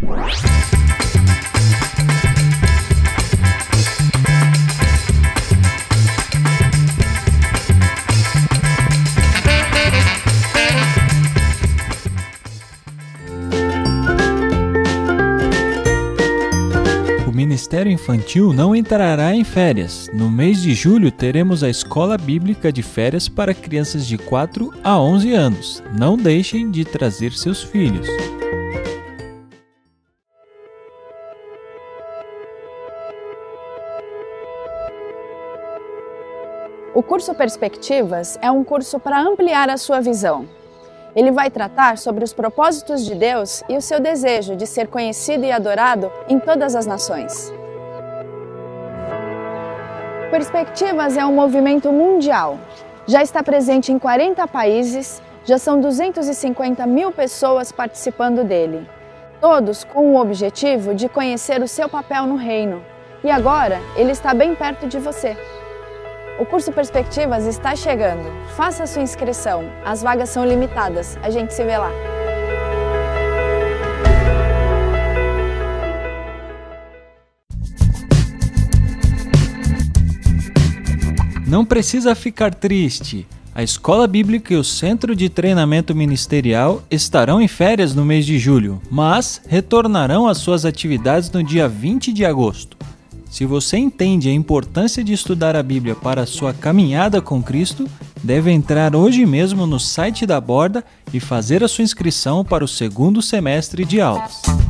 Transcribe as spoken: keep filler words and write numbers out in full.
O Ministério Infantil não entrará em férias. No mês de julho teremos a Escola Bíblica de Férias para crianças de quatro a onze anos. Não deixem de trazer seus filhos. O curso Perspectivas é um curso para ampliar a sua visão. Ele vai tratar sobre os propósitos de Deus e o seu desejo de ser conhecido e adorado em todas as nações. Perspectivas é um movimento mundial. Já está presente em quarenta países, já são duzentas e cinquenta mil pessoas participando dele. Todos com o objetivo de conhecer o seu papel no reino. E agora, ele está bem perto de você. O curso Perspectivas está chegando. Faça a sua inscrição. As vagas são limitadas. A gente se vê lá. Não precisa ficar triste. A Escola Bíblica e o Centro de Treinamento Ministerial estarão em férias no mês de julho, mas retornarão às suas atividades no dia vinte de agosto. Se você entende a importância de estudar a Bíblia para a sua caminhada com Cristo, deve entrar hoje mesmo no site da Borda e fazer a sua inscrição para o segundo semestre de aulas.